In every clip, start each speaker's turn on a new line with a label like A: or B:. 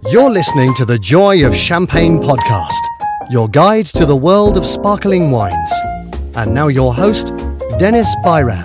A: You're listening to the Joy of Champagne podcast, your guide to the world of sparkling wines. And now your host, Deniz Bayram.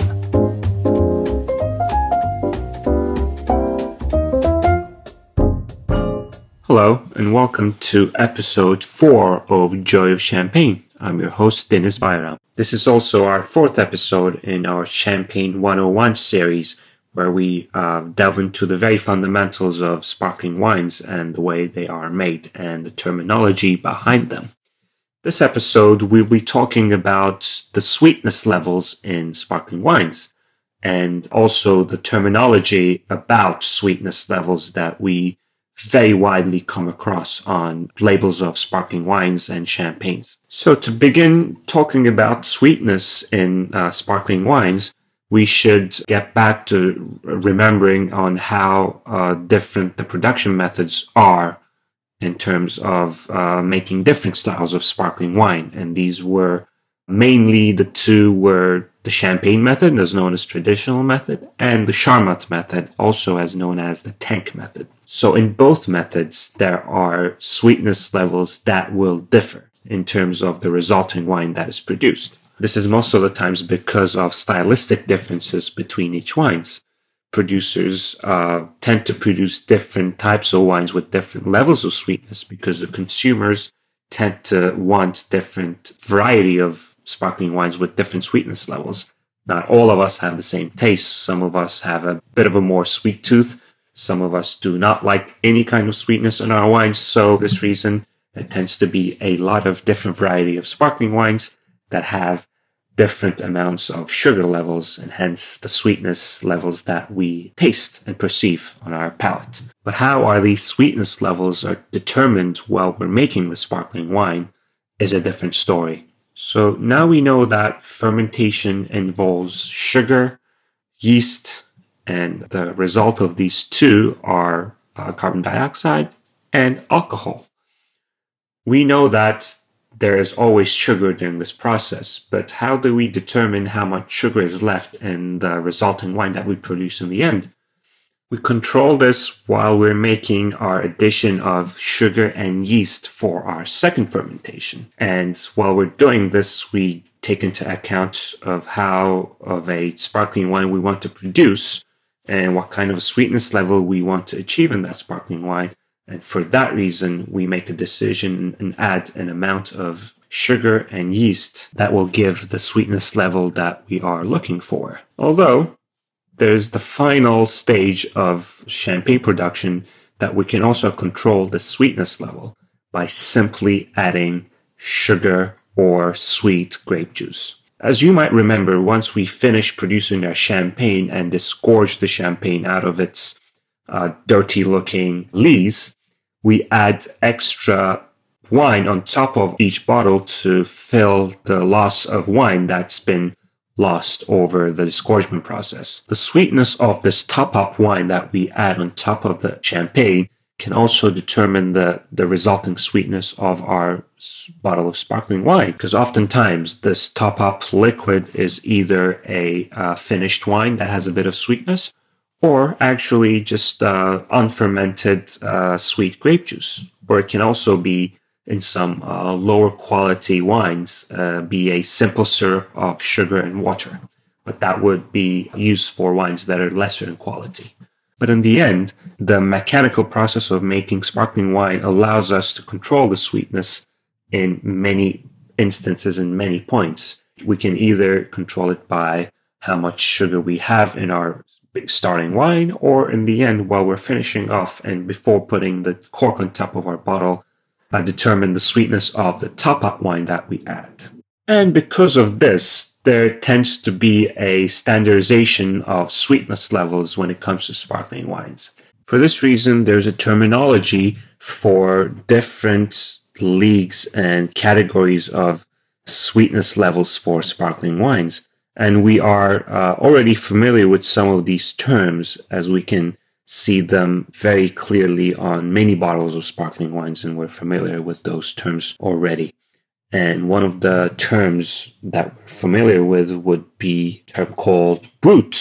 B: Hello and welcome to episode 4 of Joy of Champagne. I'm your host, Deniz Bayram. This is also our 4th episode in our Champagne 101 series, where we delve into the very fundamentals of sparkling wines and the way they are made and the terminology behind them. This episode, we'll be talking about the sweetness levels in sparkling wines and also the terminology about sweetness levels that we very widely come across on labels of sparkling wines and champagnes. So to begin talking about sweetness in sparkling wines, we should get back to remembering on how different the production methods are in terms of making different styles of sparkling wine. And these were mainly the two were the champagne method, as known as traditional method, and the Charmat method, also as known as the tank method. So in both methods, there are sweetness levels that will differ in terms of the resulting wine that is produced. This is most of the times because of stylistic differences between each wines. Producers tend to produce different types of wines with different levels of sweetness because the consumers tend to want different variety of sparkling wines with different sweetness levels. Not all of us have the same taste. Some of us have a bit of a more sweet tooth. Some of us do not like any kind of sweetness in our wines. So for this reason, there tends to be a lot of different variety of sparkling wines that have different amounts of sugar levels and hence the sweetness levels that we taste and perceive on our palate. But how are these sweetness levels are determined while we're making the sparkling wine is a different story. So now we know that fermentation involves sugar, yeast, and the result of these two are carbon dioxide and alcohol. We know that there is always sugar during this process, but how do we determine how much sugar is left in the resulting wine that we produce in the end? We control this while we're making our addition of sugar and yeast for our second fermentation. And while we're doing this, we take into account of how of a sparkling wine we want to produce and what kind of a sweetness level we want to achieve in that sparkling wine. And for that reason, we make a decision and add an amount of sugar and yeast that will give the sweetness level that we are looking for. Although there's the final stage of champagne production that we can also control the sweetness level by simply adding sugar or sweet grape juice. As you might remember, once we finish producing our champagne and disgorge the champagne out of its dirty-looking lees, we add extra wine on top of each bottle to fill the loss of wine that's been lost over the disgorgement process. The sweetness of this top-up wine that we add on top of the champagne can also determine the resulting sweetness of our bottle of sparkling wine, because oftentimes this top-up liquid is either a finished wine that has a bit of sweetness or actually just unfermented sweet grape juice. Or it can also be, in some lower quality wines, be a simple syrup of sugar and water. But that would be used for wines that are lesser in quality. But in the end, the mechanical process of making sparkling wine allows us to control the sweetness in many instances and many points. We can either control it by how much sugar we have in our starting wine, or in the end, while we're finishing off and before putting the cork on top of our bottle, determine the sweetness of the top-up wine that we add. And because of this, there tends to be a standardization of sweetness levels when it comes to sparkling wines. For this reason, there's a terminology for different leagues and categories of sweetness levels for sparkling wines. And we are already familiar with some of these terms, as we can see them very clearly on many bottles of sparkling wines, and we're familiar with those terms already. And one of the terms that we're familiar with would be a term called brut.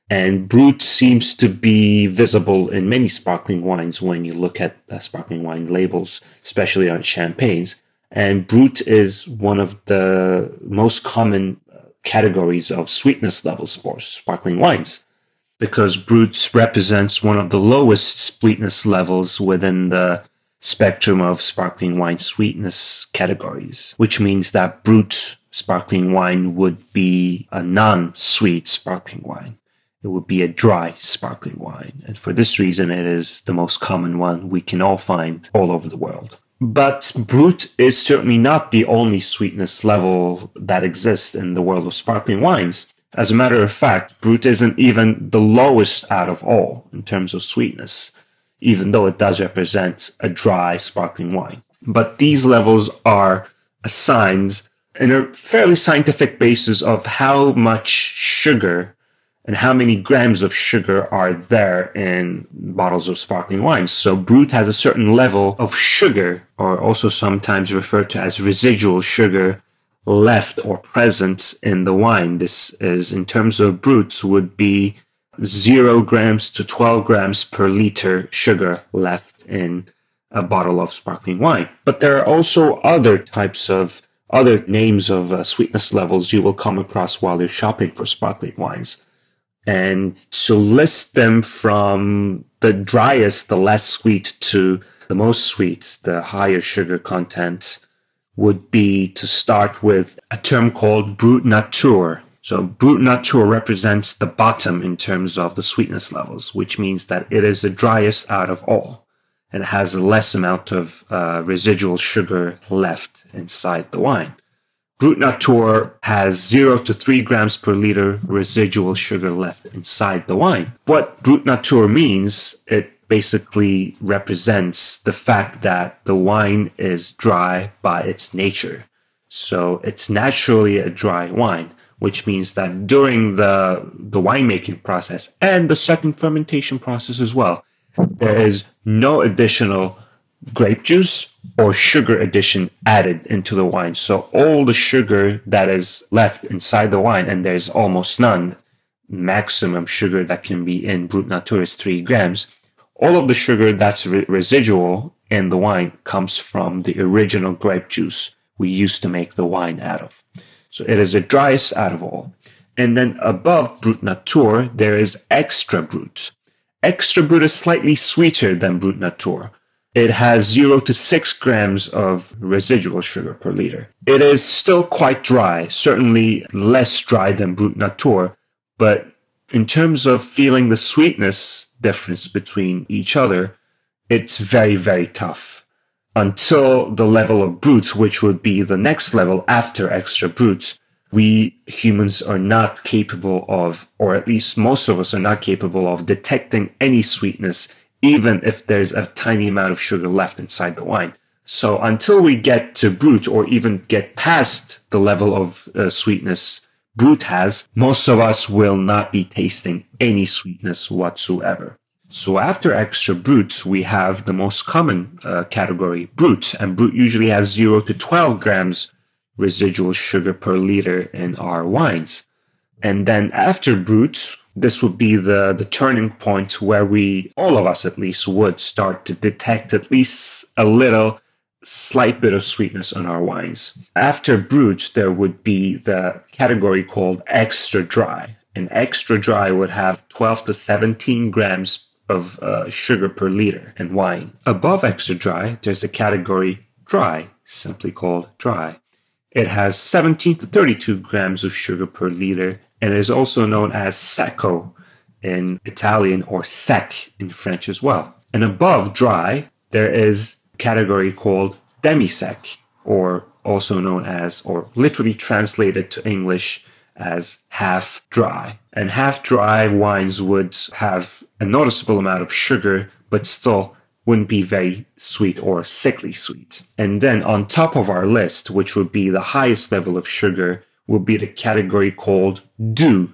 B: And brut seems to be visible in many sparkling wines when you look at sparkling wine labels, especially on champagnes. And brut is one of the most common categories of sweetness levels for sparkling wines, because brut represents one of the lowest sweetness levels within the spectrum of sparkling wine sweetness categories, which means that brut sparkling wine would be a non-sweet sparkling wine. It would be a dry sparkling wine. And for this reason, it is the most common one we can all find all over the world. But brut is certainly not the only sweetness level that exists in the world of sparkling wines. As a matter of fact, brut isn't even the lowest out of all in terms of sweetness, even though it does represent a dry sparkling wine. But these levels are assigned in a fairly scientific basis of how much sugar and how many grams of sugar are there in bottles of sparkling wines. So brut has a certain level of sugar, or also sometimes referred to as residual sugar, left or present in the wine. This is, in terms of brut, would be 0 grams to 12 grams per liter sugar left in a bottle of sparkling wine. But there are also other names of sweetness levels you will come across while you're shopping for sparkling wines. And to list them from the driest, the less sweet, to the most sweet, the higher sugar content, would be to start with a term called brut nature. So brut nature represents the bottom in terms of the sweetness levels, which means that it is the driest out of all and has a less amount of residual sugar left inside the wine. Brut nature has 0 to 3 grams per liter residual sugar left inside the wine. What brut nature means, it basically represents the fact that the wine is dry by its nature. So it's naturally a dry wine, which means that during the winemaking process and the second fermentation process as well, there is no additional grape juice or sugar addition added into the wine. So all the sugar that is left inside the wine, and there's almost none, maximum sugar that can be in brut nature is 3 grams. All of the sugar that's residual in the wine comes from the original grape juice we used to make the wine out of. So it is the driest out of all. And then above brut nature, there is extra brut. Extra brut is slightly sweeter than brut nature. It has 0 to 6 grams of residual sugar per liter. It is still quite dry, certainly less dry than brut nature, but in terms of feeling the sweetness difference between each other, it's very, very tough. Until the level of brut, which would be the next level after extra brut, we humans are not capable of, or at least most of us are not capable of, detecting any sweetness, even if there's a tiny amount of sugar left inside the wine. So until we get to brut, or even get past the level of sweetness brut has, most of us will not be tasting any sweetness whatsoever. So after extra brut, we have the most common category, brut, and brut usually has 0 to 12 grams residual sugar per liter in our wines. And then after brut, this would be the turning point where we, all of us at least, would start to detect at least a little slight bit of sweetness on our wines. After brut, there would be the category called extra dry. And extra dry would have 12 to 17 grams of sugar per liter in wine. Above extra dry, there's the category dry, simply called dry. It has 17 to 32 grams of sugar per liter, and it is also known as secco in Italian, or sec in French as well. And above dry, there is a category called demi-sec, or also known as, or literally translated to English as half dry. And half dry wines would have a noticeable amount of sugar, but still wouldn't be very sweet or sickly sweet. And then on top of our list, which would be the highest level of sugar, would be the category called doux,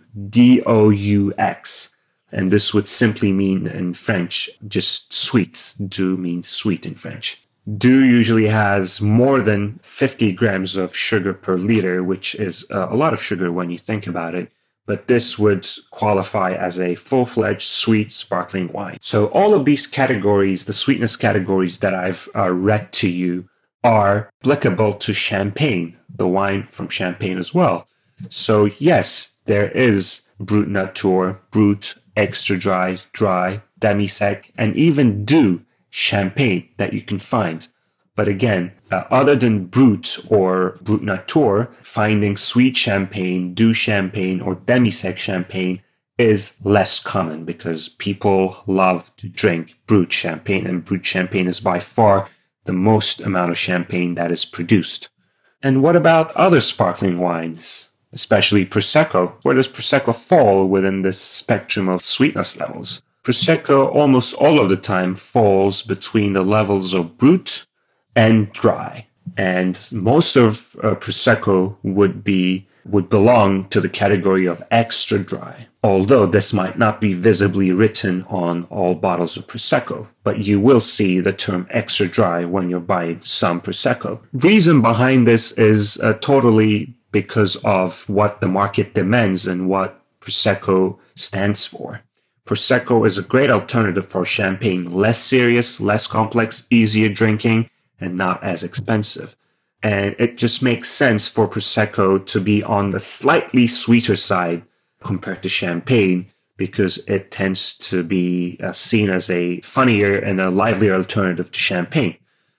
B: D-O-U-X. And this would simply mean in French, just sweet. Doux means sweet in French. Doux usually has more than 50 grams of sugar per liter, which is a lot of sugar when you think about it. but this would qualify as a full-fledged sweet sparkling wine. So all of these categories, the sweetness categories that I've read to you, are applicable to champagne, the wine from Champagne as well. So yes, there is Brut Nature, Brut, Extra Dry, Dry, Demi-sec, and even Doux Champagne that you can find. But again, other than Brut or Brut Nature, finding sweet champagne, Doux champagne, or demi-sec champagne is less common because people love to drink Brut champagne, and Brut champagne is by far the most amount of champagne that is produced. And what about other sparkling wines, especially Prosecco? Where does Prosecco fall within this spectrum of sweetness levels? Prosecco almost all of the time falls between the levels of Brut and Dry. And most of Prosecco would belong to the category of extra dry, although this might not be visibly written on all bottles of Prosecco, but you will see the term extra dry when you're buying some Prosecco. The reason behind this is totally because of what the market demands and what Prosecco stands for. Prosecco is a great alternative for champagne, less serious, less complex, easier drinking, and not as expensive. And it just makes sense for Prosecco to be on the slightly sweeter side compared to champagne because it tends to be seen as a funnier and a livelier alternative to champagne.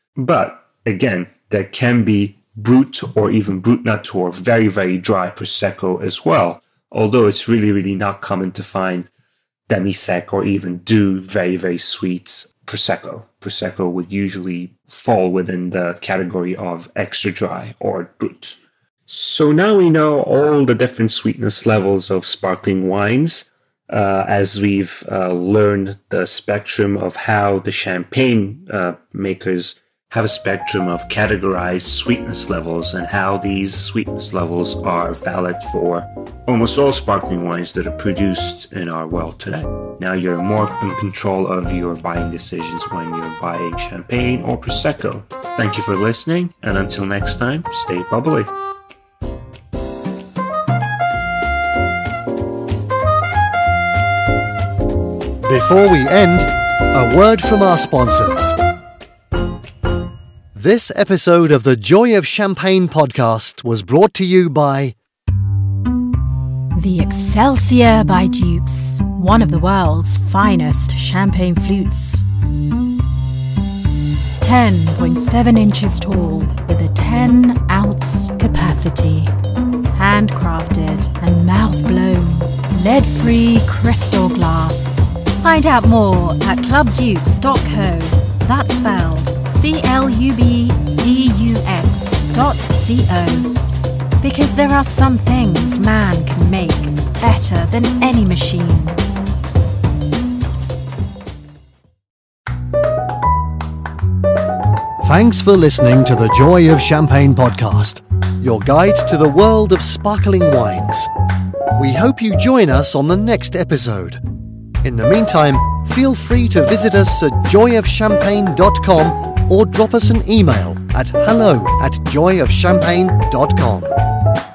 B: But again, there can be Brut or even Brut Nature, very, very dry Prosecco as well, although it's really, really not common to find demi-sec or even Doux very, very sweet Prosecco. Prosecco would usually fall within the category of extra dry or Brut. So now we know all the different sweetness levels of sparkling wines, as we've learned the spectrum of how the champagne makers have a spectrum of categorized sweetness levels and how these sweetness levels are valid for almost all sparkling wines that are produced in our world today. Now you're more in control of your buying decisions when you're buying champagne or Prosecco. Thank you for listening, and until next time, stay bubbly.
A: Before we end, a word from our sponsors. This episode of the Joy of Champagne podcast was brought to you by
C: the Excelsior by Dupes, one of the world's finest champagne flutes. 10.7 inches tall with a 10-ounce capacity. Handcrafted and mouth-blown, lead-free crystal glass. Find out more at clubdukes.co. That's spelled clubdux.co. Because there are some things man can make better than any machine.
A: Thanks for listening to the Joy of Champagne podcast, your guide to the world of sparkling wines. We hope you join us on the next episode. In the meantime, feel free to visit us at joyofchampagne.com or drop us an email at hello@joyofchampagne.com.